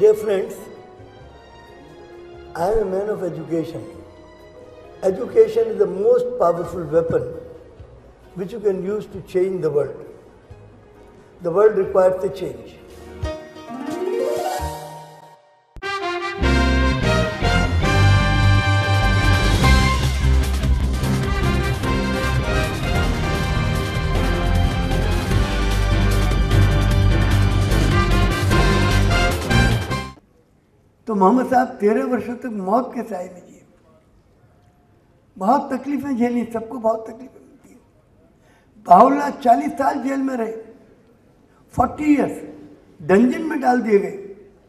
Dear friends, I am a man of education. Education is the most powerful weapon which you can use to change the world. The world requires a change. तो मोहम्मद साहब 13 वर्षों तक मौत के साए में जिए, बहुत तकलीफें झेली, सबको बहुत तकलीफें मिलती है। बाहुल्ला 40 साल जेल में रहे, 40 इयर्स डंजन में डाल दिए गए,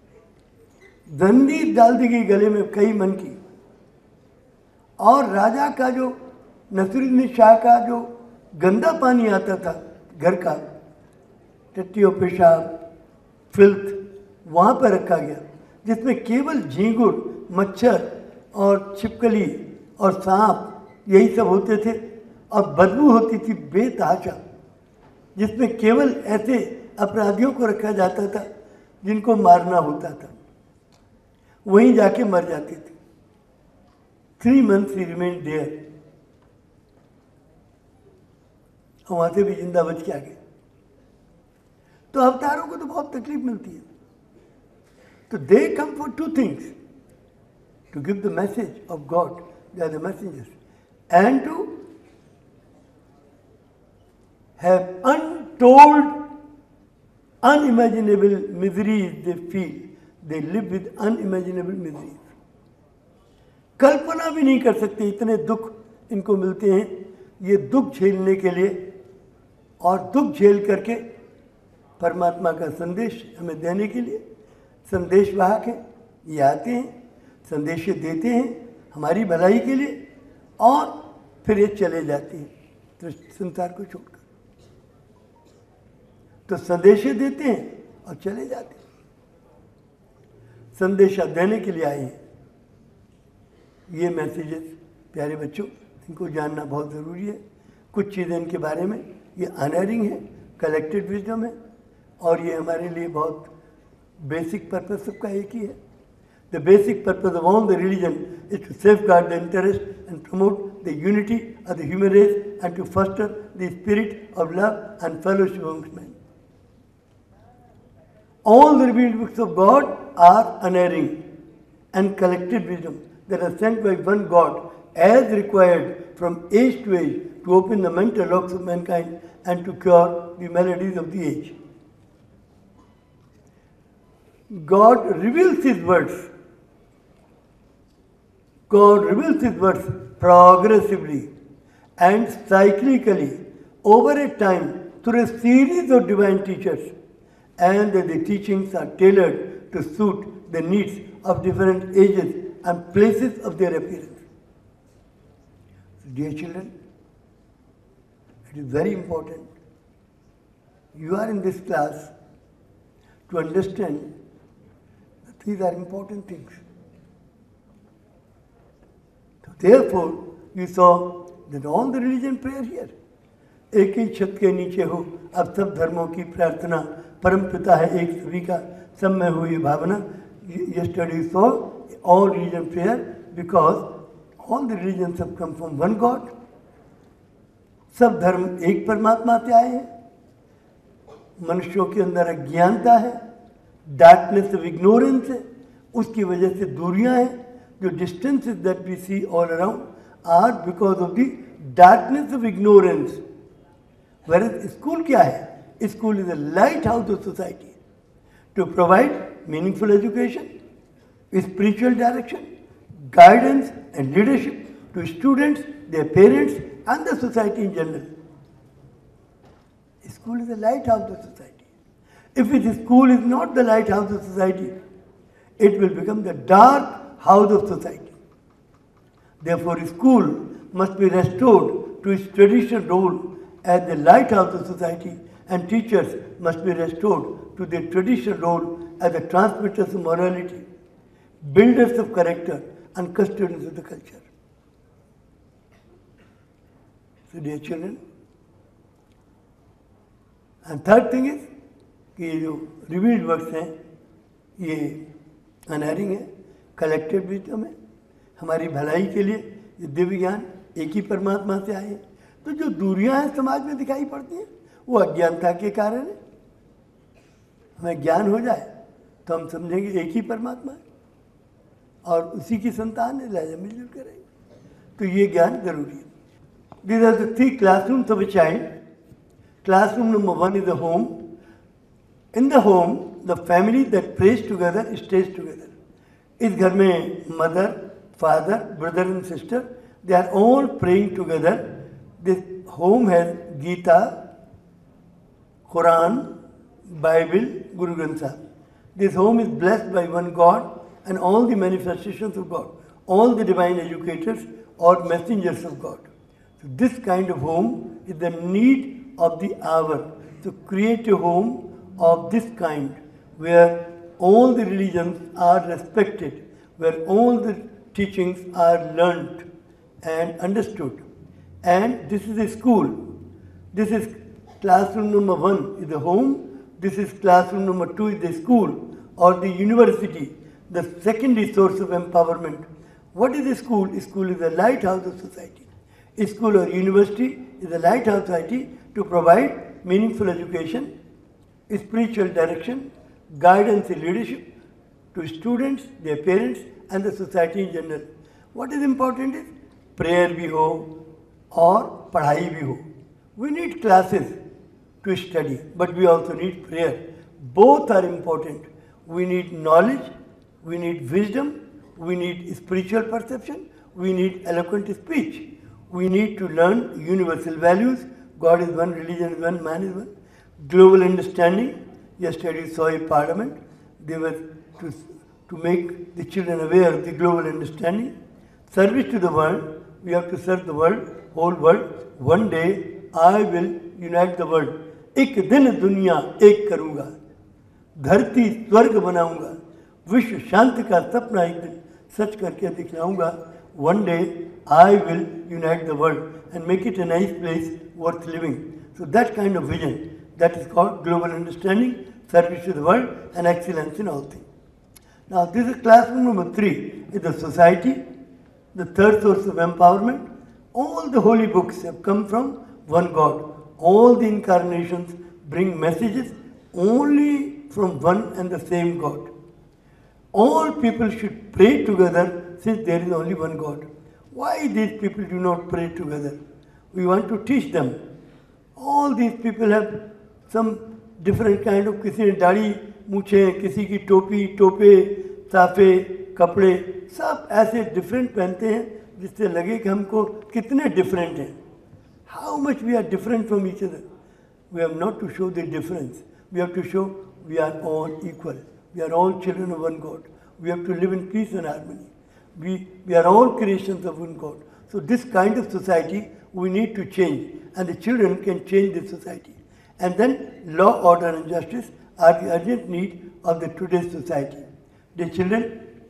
जंजीर डाल दी गई गले में कई मन की। और राजा का जो नसीरुद्दीन शाह का जो गंदा पानी आता था घर का, टट्टी और पेशाब, फिल्थ, वहाँ पर रखा गया, जिसमें केवल झींगुर, मच्छर और छिपकली और सांप यही सब होते थे, और बदबू होती थी बेतहाशा, जिसमें केवल ऐसे अपराधियों को रखा जाता था जिनको मारना होता था, वहीं जाके मर जाते थे। 3 months ही रिमेन देयर, और वहाँ से भी जिंदा बच के आ गए। तो अवतारों को तो बहुत तकलीफ मिलती है। So they come for 2 things: to give the message of God, they are the messengers, and to have untold, unimaginable miseries they feel. They live with unimaginable miseries. कल्पना भी नहीं कर सकते इतने दुख इनको मिलते हैं। ये दुख झेलने के लिए और दुख झेल करके परमात्मा का संदेश हमें देने के लिए संदेश वाहक हैं, ये आते हैं, संदेश देते हैं हमारी भलाई के लिए, और फिर ये चले जाते हैं तो संसार को छोड़कर। तो संदेश देते हैं और चले जाते हैं। संदेशा देने के लिए आए हैं। ये मैसेजेस प्यारे बच्चों, इनको जानना बहुत ज़रूरी है। कुछ चीज़ें इनके बारे में, ये अनहरिंग है, कलेक्टेड विजडम है, और ये हमारे लिए बहुत बेसिक पर्पज सबका एक ही है। The basic purpose of all the religion is to safeguard the interest and promote the unity of the human race and to foster the spirit of love and fellowship amongst man. All the revealed books of God are unerring and collected wisdom that are sent by one God as required from age to age to open the mental locks of mankind and to cure the maladies of the age. God reveals His words. God reveals His words progressively and cyclically over a time through a series of divine teachers, and the teachings are tailored to suit the needs of different ages and places of their appearance. Dear children, it is very important. You are in this class to understand that these are important things. So therefore, you saw that all the religion prayer here, एक ही छत के नीचे हो अब सब धर्मों की प्रार्थना, परम पिता है एक सभी का, सब में हो ये भावना। Yesterday saw all religion prayer because all the religions have come from one God. सब धर्म एक परमात्मा से आए हैं। मनुष्यों के अंदर अज्ञानता है, डार्कनेस ऑफ इग्नोरेंस है, उसकी वजह से दूरियां हैं। जो distances that we see all around are because of the darkness of ignorance. Whereas school क्या है? School is a lighthouse of society to provide meaningful education, spiritual direction, guidance and leadership to students, their parents and the society in general. School is a lighthouse of society. If the school is not the lighthouse of society, it will become the dark house of society. Therefore, school must be restored to its traditional role as the lighthouse of society, and teachers must be restored to their traditional role as the transmitters of morality, builders of character and custodians of the culture. So dear children, and third thing is कि ये जो revealed words हैं ये अनहरिंग है, collected wisdom है, हमारी भलाई के लिए ये दिव्य ज्ञान एक ही परमात्मा से आए हैं। तो जो दूरियां हैं समाज में दिखाई पड़ती हैं वो अज्ञानता के कारण है। हमें ज्ञान हो जाए तो हम समझेंगे एक ही परमात्मा है और उसी की संतान है, लिहाजा मिलजुल कर रहेंगे। तो ये ज्ञान जरूरी है। These are the 3 classrooms of a child. Classroom number 1 is the home. In the home, the family that prays together stays together. इस घर में mother, father, brother and sister, they are all praying together. This home has Gita, Quran, Bible, Guru Granth Sahib. This home is blessed by one God and all the manifestations of God, all the divine educators or messengers of God. So this kind of home is the need of the hour. To create a home of this kind where all the religions are respected, where all the teachings are learnt and understood. And this is a school. This is classroom number 1 is the home. This is classroom number 2 is the school or the university, the secondary source of empowerment. What is a school? A school is a lighthouse of society. A school or university is a lighthouse society to provide meaningful education, spiritual direction, guidance and leadership to students, their parents and the society in general. What is important is prayer भी हो और पढ़ाई भी हो. We need classes to study, but we also need prayer. Both are important. We need knowledge, we need wisdom, we need spiritual perception, we need eloquent speech. We need to learn universal values. God is one, religion is one, man is one. Global understanding. Yesterday we saw a parliament. They were to make the children aware of the global understanding. Service to the world. We have to serve the world, whole world. One day I will unite the world. एक दिन दुनिया एक करूँगा, धरती स्वर्ग बनाऊँगा, विश्व शांति का सपना एक दिन सच करके दिखलाऊँगा. One day I will unite the world and make it a nice place worth living. So that kind of vision, that is called global understanding, service to the world and excellence in all things. Now this is classroom number 3, is the society, the third source of empowerment. All the holy books have come from one God. All the incarnations bring messages only from one and the same God. All people should pray together since there is only one God. Why these people do not pray together? We want to teach them. All these people have some different kind of, किसी ने दाढ़ी मूछे, किसी की टोपी, टोपे, साफे, कपड़े, सब ऐसे डिफरेंट पहनते हैं जिससे लगे कि हमको कितने डिफरेंट हैं. How much we are different from each other. We have not to show the difference. We have to show we are all equal. We are all children of one God. We have to live in peace and harmony. We are all creations of one God. So this kind of society we need to change, and the children can change this society. And then law, order and justice are the urgent need of the today's society. Dear children,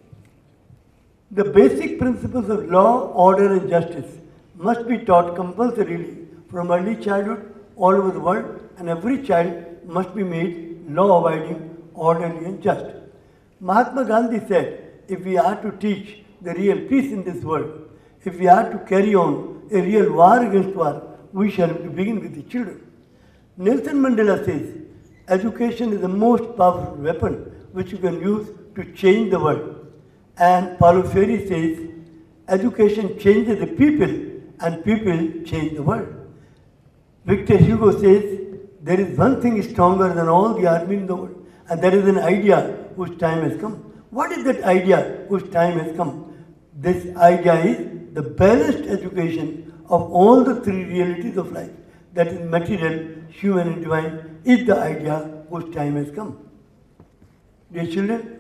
the basic principles of law, order and justice must be taught compulsorily from early childhood all over the world, and every child must be made law-abiding, orderly and just. Mahatma Gandhi said, if we are to teach the real peace in this world, if we are to carry on a real war against war, we shall begin with the children. Nelson Mandela says, education is the most powerful weapon which you can use to change the world. And Paulo Freire says, education changes the people and people change the world. Victor Hugo says, there is one thing stronger than all the army in the world, and that is an idea whose time has come. What is that idea whose time has come? This idea is the balanced education of all the 3 realities of life, that is material, human and divine, is the idea whose time has come. Dear children,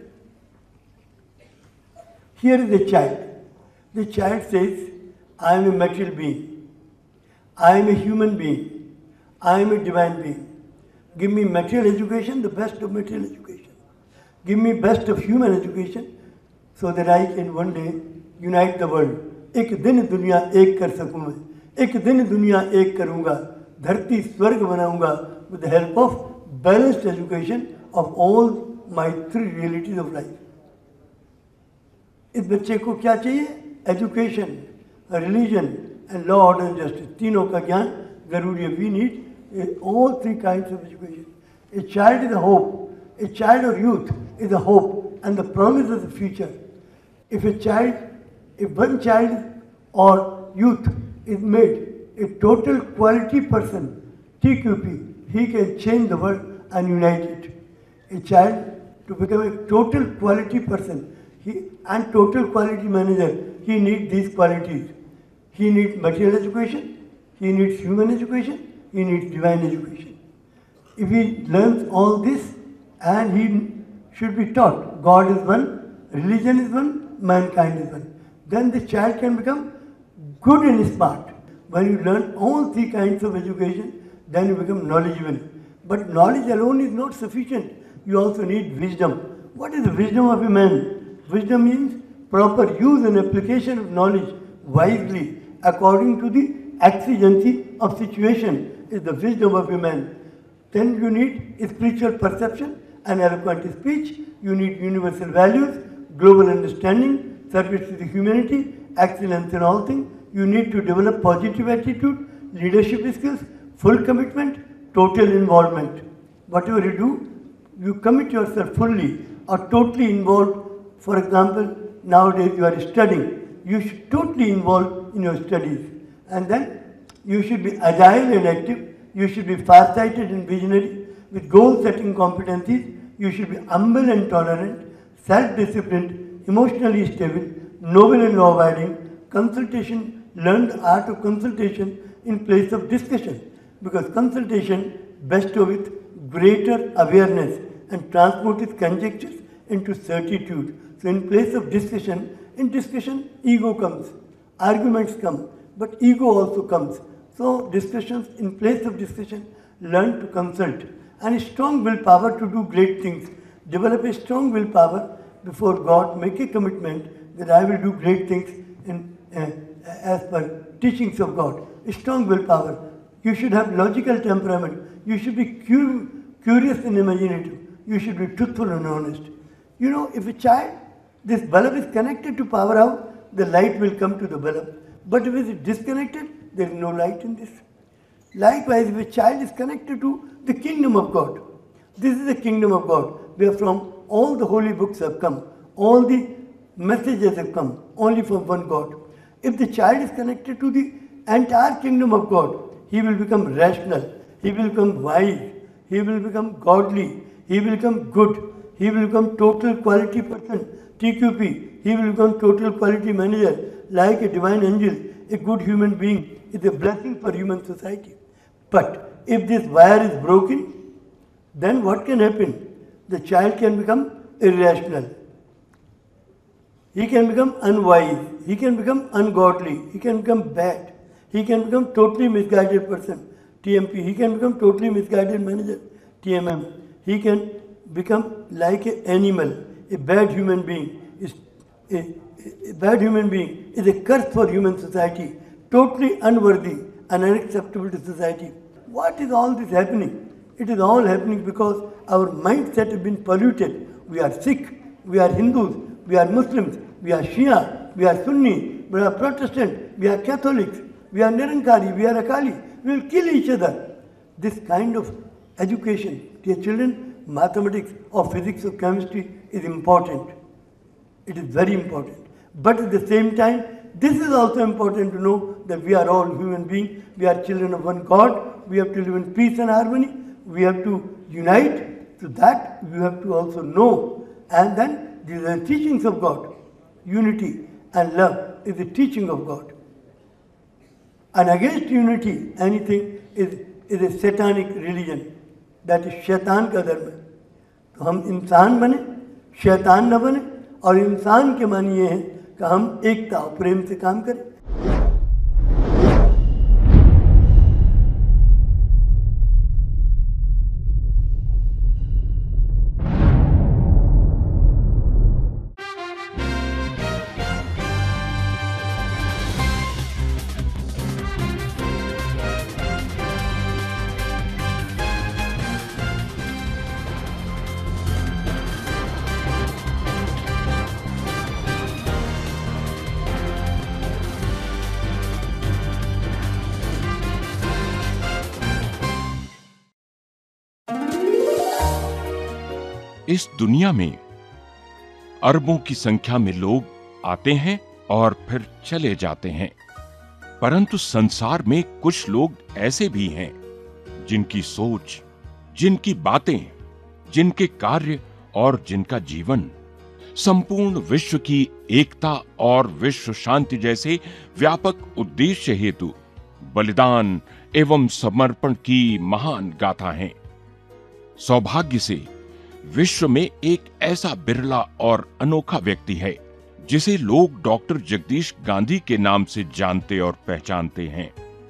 here is a child. The child says, I am a material being. I am a human being. I am a divine being. Give me material education, the best of material education. Give me best of human education so that I can one day unite the world. एक दिन दुनिया एक कर सकूँ मैं. एक दिन दुनिया एक करूँगा. धरती स्वर्ग बनाऊँगा with the help of balanced education of all my 3 realities of life. इस बच्चे को क्या चाहिए? Education, religion and law order and justice, तीनों का ज्ञान जरूरी है. We need all three kinds of education. A child is a hope. A child or youth is a hope and the promise of the future. If one child or youth is made a total quality person, TQP, he can change the world and unite it. A child to become a total quality person and total quality manager, he needs these qualities. He needs material education, he needs human education, he needs divine education. If he learns all this, and he should be taught God is one, religion is one, mankind is one, then the child can become good and smart. When you learn all three kinds of education, then you become knowledgeable. But knowledge alone is not sufficient. You also need wisdom. What is the wisdom of a man? Wisdom means proper use and application of knowledge wisely according to the exigency of situation is the wisdom of a man. Then you need spiritual perception and eloquent speech. You need universal values, global understanding, service to the humanity, excellence in all things. You need to develop positive attitude, leadership skills, full commitment, total involvement. Whatever you do, you commit yourself fully or totally involved. For example, nowadays you are studying. You should totally involved in your studies. And then you should be agile and active. You should be far-sighted and visionary. With goal-setting competencies, you should be humble and tolerant, self-disciplined, emotionally stable, noble and law-abiding, consultation, learn the art of consultation in place of discussion, because consultation bestoweth greater awareness and transmuteth conjectures into certitude. So in place of discussion, in discussion ego comes, arguments come, but ego also comes. So discussions, in place of discussion, learn to consult. And a strong willpower to do great things. Develop a strong willpower before God. Make a commitment that I will do great things as per teachings of God. A strong willpower. You should have logical temperament. You should be curious and imaginative. You should be truthful and honest. You know, if a child, this bulb is connected to power house, the light will come to the bulb. But if it is disconnected, there is no light in this. Likewise, if a child is connected to the kingdom of God, this is the kingdom of God, where from all the holy books have come, all the messages have come, only from one God. If the child is connected to the entire kingdom of God, he will become rational, he will become wise, he will become godly, he will become good, he will become total quality person, TQP, he will become total quality manager, like a divine angel, a good human being is a blessing for human society. But if this wire is broken, then what can happen? The child can become irrational. He can become unwise. He can become ungodly. He can become bad. He can become totally misguided person, TMP. He can become totally misguided manager, TMM. He can become like an animal, a bad human being. A bad human being is a curse for human society, totally unworthy and unacceptable to society. What is all this happening? It is all happening because our mindset has been polluted. We are Sikh, we are Hindus, we are Muslims, we are Shia, we are Sunni, we are Protestant, we are Catholics, we are Nirankari, we are Akali. We will kill each other. This kind of education, dear children, mathematics or physics or chemistry is important. It is very important. But at the same time, this is also important to know that we are all human beings, we are children of one God, we have to live in peace and harmony, we have to unite, so that we have to also know. And then these are the teachings of God. Unity and love is the teaching of God. And against unity, anything is a satanic religion. That is शैतान का धर्म है. तो हम इंसान बने, शैतान न बने, और इंसान के मानी ये है कि हम एकता और प्रेम से काम करें. इस दुनिया में अरबों की संख्या में लोग आते हैं और फिर चले जाते हैं, परंतु संसार में कुछ लोग ऐसे भी हैं जिनकी सोच, जिनकी बातें, जिनके कार्य और जिनका जीवन संपूर्ण विश्व की एकता और विश्व शांति जैसे व्यापक उद्देश्य हेतु बलिदान एवं समर्पण की महान गाथा है। सौभाग्य से विश्व में एक ऐसा बिरला और अनोखा व्यक्ति है जिसे लोग डॉक्टर जगदीश गांधी के नाम से जानते और पहचानते हैं।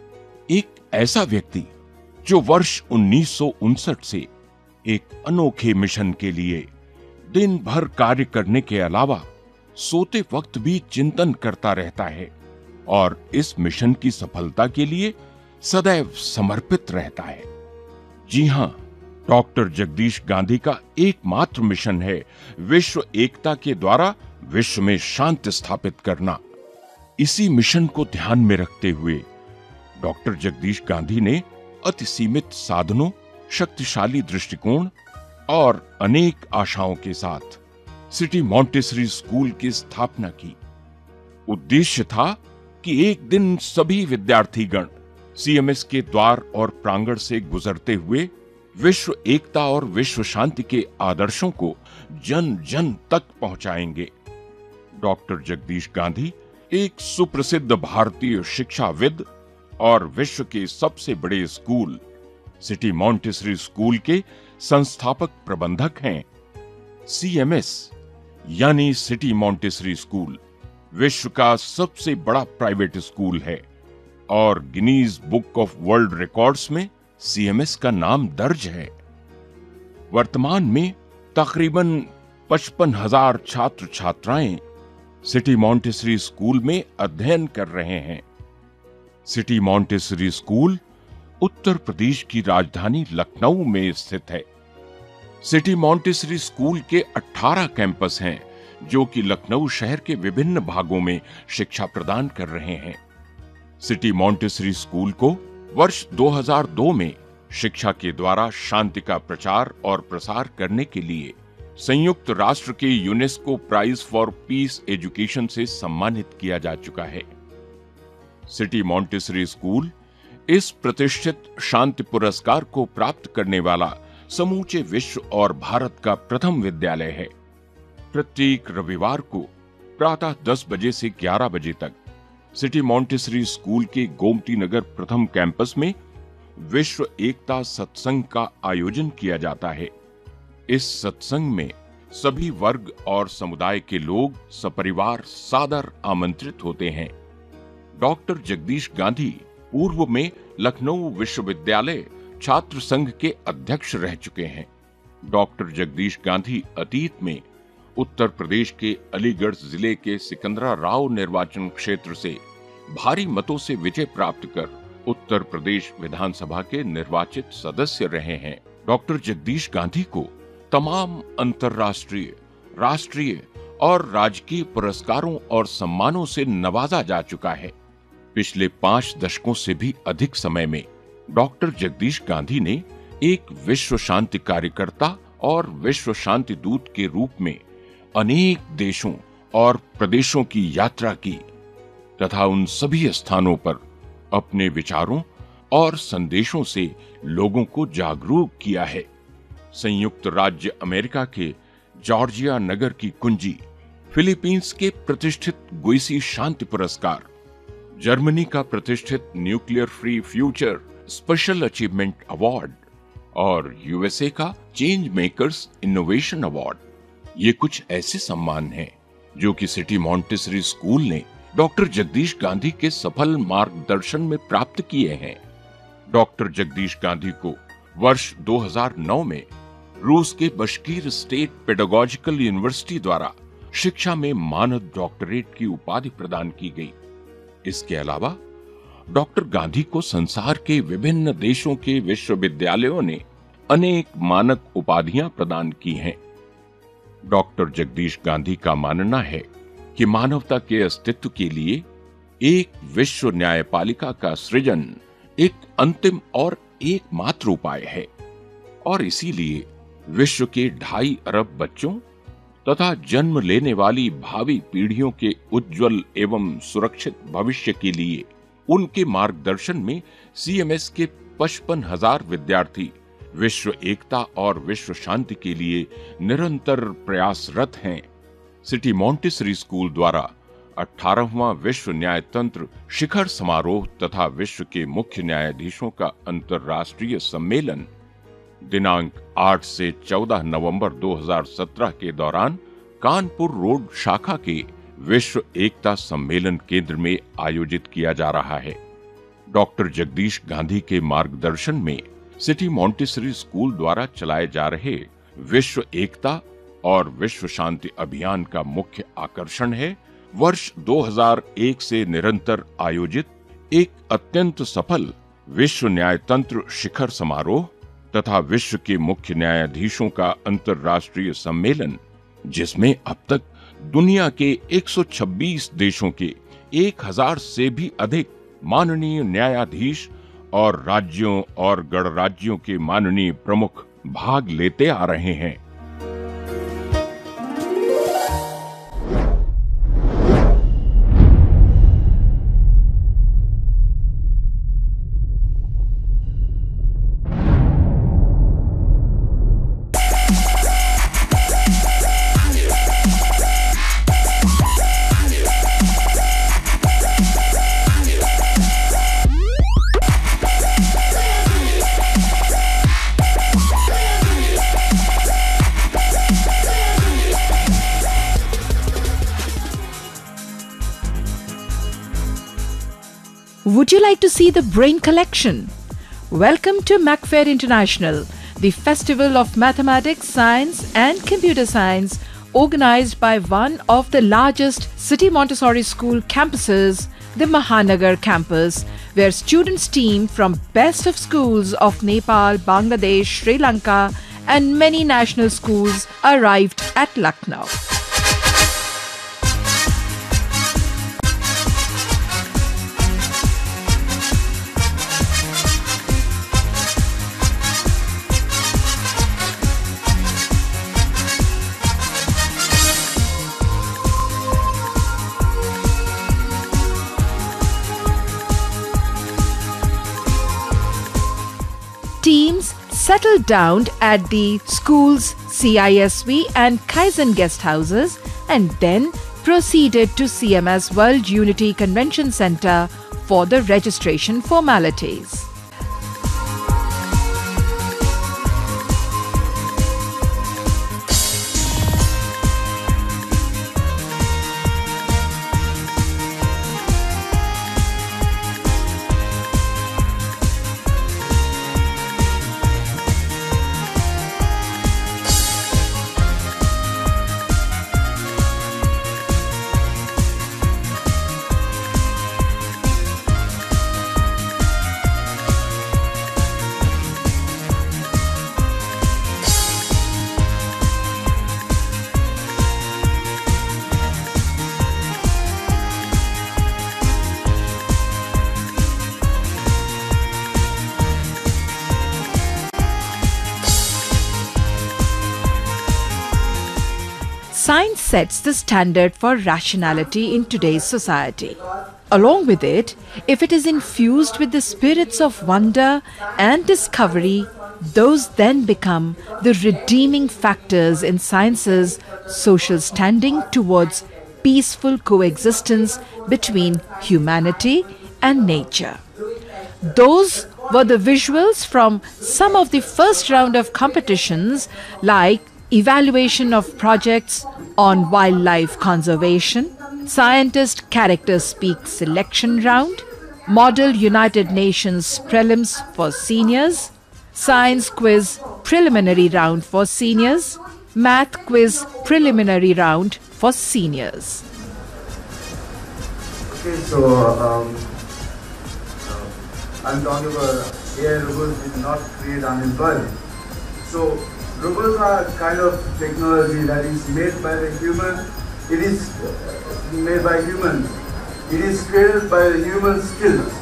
एक ऐसा व्यक्ति जो वर्ष 1959 से एक अनोखे मिशन के लिए दिन भर कार्य करने के अलावा सोते वक्त भी चिंतन करता रहता है और इस मिशन की सफलता के लिए सदैव समर्पित रहता है। जी हां, डॉक्टर जगदीश गांधी का एकमात्र मिशन है विश्व एकता के द्वारा विश्व में शांति स्थापित करना। इसी मिशन को ध्यान में रखते हुए डॉक्टर जगदीश गांधी ने अति सीमित साधनों, शक्तिशाली दृष्टिकोण और अनेक आशाओं के साथ सिटी मॉन्टेसरी स्कूल की स्थापना की। उद्देश्य था कि एक दिन सभी विद्यार्थीगण सीएमएस के द्वार और प्रांगण से गुजरते हुए विश्व एकता और विश्व शांति के आदर्शों को जन जन तक पहुंचाएंगे। डॉक्टर जगदीश गांधी एक सुप्रसिद्ध भारतीय शिक्षाविद और विश्व के सबसे बड़े स्कूल सिटी मॉन्टेसरी स्कूल के संस्थापक प्रबंधक हैं। सीएमएस यानी सिटी मॉन्टेसरी स्कूल विश्व का सबसे बड़ा प्राइवेट स्कूल है और Guinness book of world records में सीएमएस का नाम दर्ज है। वर्तमान में तकरीबन 55,000 छात्र छात्राएं सिटी मॉन्टेसरी स्कूल में अध्ययन कर रहे हैं। City Montessori school Uttar Pradesh की राजधानी लखनऊ में स्थित है। सिटी मॉन्टेसरी स्कूल के 18 कैंपस हैं जो कि लखनऊ शहर के विभिन्न भागों में शिक्षा प्रदान कर रहे हैं। सिटी मॉन्टेसरी स्कूल को वर्ष 2002 में शिक्षा के द्वारा शांति का प्रचार और प्रसार करने के लिए संयुक्त राष्ट्र के UNESCO prize for peace education से सम्मानित किया जा चुका है। सिटी मॉन्टेसरी स्कूल इस प्रतिष्ठित शांति पुरस्कार को प्राप्त करने वाला समूचे विश्व और भारत का प्रथम विद्यालय है। प्रत्येक रविवार को प्रातः 10 बजे से 11 बजे तक सिटी मॉन्टेसरी स्कूल के गोमती नगर प्रथम कैंपस में विश्व एकता सत्संग का आयोजन किया जाता है। इस सत्संग में सभी वर्ग और समुदाय के लोग सपरिवार सादर आमंत्रित होते हैं। डॉक्टर जगदीश गांधी पूर्व में लखनऊ विश्वविद्यालय छात्र संघ के अध्यक्ष रह चुके हैं। डॉक्टर जगदीश गांधी अतीत में उत्तर प्रदेश के अलीगढ़ जिले के सिकंदराराव निर्वाचन क्षेत्र से भारी मतों से विजय प्राप्त कर उत्तर प्रदेश विधानसभा के निर्वाचित सदस्य रहे हैं। डॉक्टर जगदीश गांधी को तमाम अंतर्राष्ट्रीय, राष्ट्रीय और राजकीय पुरस्कारों और सम्मानों से नवाजा जा चुका है। पिछले 5 दशकों से भी अधिक समय में डॉक्टर जगदीश गांधी ने एक विश्व शांति कार्यकर्ता और विश्व शांति दूत के रूप में अनेक देशों और प्रदेशों की यात्रा की तथा उन सभी स्थानों पर अपने विचारों और संदेशों से लोगों को जागरूक किया है। संयुक्त राज्य अमेरिका के जॉर्जिया नगर की कुंजी, फिलीपींस के प्रतिष्ठित गुइसी शांति पुरस्कार, जर्मनी का प्रतिष्ठित nuclear free future special achievement award और यूएसए का चेंज मेकर्स इनोवेशन अवार्ड, ये कुछ ऐसे सम्मान हैं जो कि सिटी मॉन्टेसरी स्कूल ने डॉक्टर जगदीश गांधी के सफल मार्गदर्शन में प्राप्त किए हैं। डॉक्टर जगदीश गांधी को वर्ष 2009 में रूस के बशकीर स्टेट पेडागोजिकल यूनिवर्सिटी द्वारा शिक्षा में मानद डॉक्टरेट की उपाधि प्रदान की गई। इसके अलावा डॉक्टर गांधी को संसार के विभिन्न देशों के विश्वविद्यालयों ने अनेक मानक उपाधियां प्रदान की हैं। डॉक्टर जगदीश गांधी का मानना है कि मानवता के अस्तित्व के लिए एक विश्व न्यायपालिका का सृजन एक अंतिम और एकमात्र उपाय है और इसीलिए विश्व के 2.5 अरब बच्चों तथा जन्म लेने वाली भावी पीढ़ियों के उज्जवल एवं सुरक्षित भविष्य के लिए उनके मार्गदर्शन में CMS के 55,000 विद्यार्थी विश्व एकता और विश्व शांति के लिए निरंतर प्रयासरत हैं। सिटी मॉन्टेसरी स्कूल द्वारा 18वां विश्व न्यायतंत्र शिखर समारोह तथा विश्व के मुख्य न्यायाधीशों का अंतर्राष्ट्रीय सम्मेलन दिनांक 8 से 14 नवंबर 2017 के दौरान कानपुर रोड शाखा के विश्व एकता सम्मेलन केंद्र में आयोजित किया जा रहा है। डॉक्टर जगदीश गांधी के मार्गदर्शन में सिटी मॉन्टेसरी स्कूल द्वारा चलाए जा रहे विश्व एकता और विश्व शांति अभियान का मुख्य आकर्षण है वर्ष 2001 से निरंतर आयोजित एक अत्यंत सफल विश्व न्यायतंत्र शिखर समारोह तथा विश्व के मुख्य न्यायाधीशों का अंतर्राष्ट्रीय सम्मेलन, जिसमें अब तक दुनिया के 126 देशों के 1000 से भी अधिक माननीय न्यायाधीश और राज्यों और गणराज्यों के माननीय प्रमुख भाग लेते आ रहे हैं। Would you like to see the Brain Collection? Welcome to MacFair International, the festival of mathematics, science and computer science organized by one of the largest City Montessori School campuses, the Mahanagar campus, where students team from best of schools of Nepal, Bangladesh, Sri Lanka and many national schools arrived at Lucknow. Teams settled down at the school's CISV and Kaizen guest houses and then proceeded to CMS World Unity Convention Center for the registration formalities. Science sets the standard for rationality in today's society. Along with it, if it is infused with the spirits of wonder and discovery, those then become the redeeming factors in science's social standing towards peaceful coexistence between humanity and nature. Those were the visuals from some of the first round of competitions like evaluation of projects on wildlife conservation, scientist character speak selection round, model United Nations prelims for seniors, science quiz preliminary round for seniors, math quiz preliminary round for seniors. Okay, so I'm talking about AI robots did not create unemployment. So robots are kind of technology that is made by the human. It is made by humans. It is created by the human skills.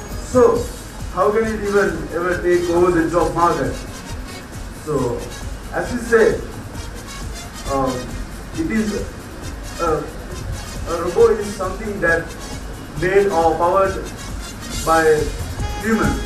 So how can it even ever take over the job market? So as you said, it is a robot is something that made or powered by humans.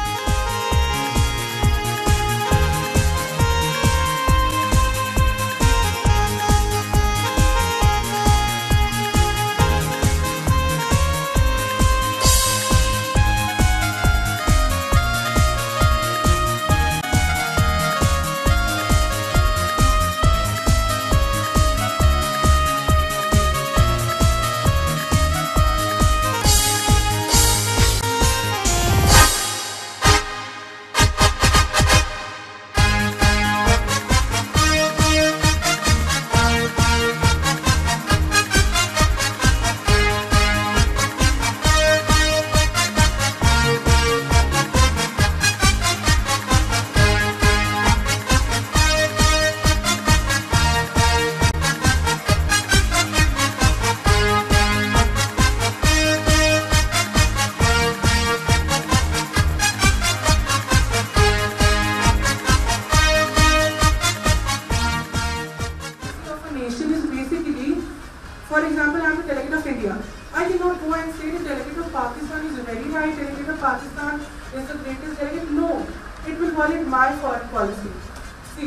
For example, I am a delegate of India. I cannot go and say the delegate of Pakistan is very right, delegate of Pakistan is the greatest delegate. No, it will violate my foreign policy. See,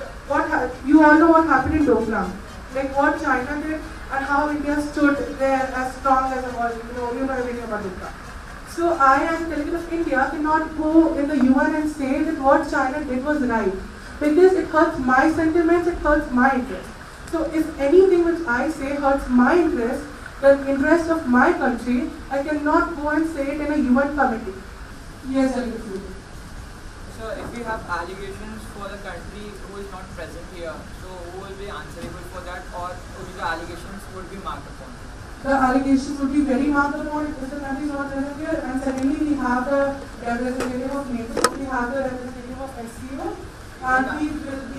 you all know what happened in Doklam, like what China did and how India stood there as strong as a wall. You know everything about Doklam. So I, as a delegate of India, cannot go in the UN and say that what China did was right, because it hurts my sentiments, it hurts my interest. So if anything which I say hurts my interest, the interest of my country, I cannot go and say it in a UN committee. Yes, Delegate. So if we have allegations for the country who is not present here, so who will be answerable for that, or the allegations would be marked upon? The allegations would be very marked upon if the country is not present here. And secondly, we have the representative of NATO, we have the representative of SCO, and we will be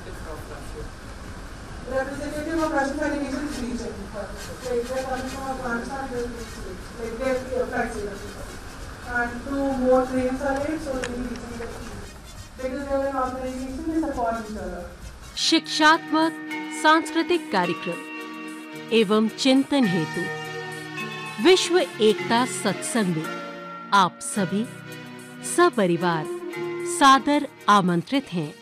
representative of Russian Federation region. Like they're coming from Afghanistan, like they're flexible. And 2 more trains are late, so they need to because they are an organization, they support each other. शिक्षात्मक सांस्कृतिक कार्यक्रम एवं चिंतन हेतु विश्व एकता सत्संग में आप सभी सपरिवार सादर आमंत्रित हैं।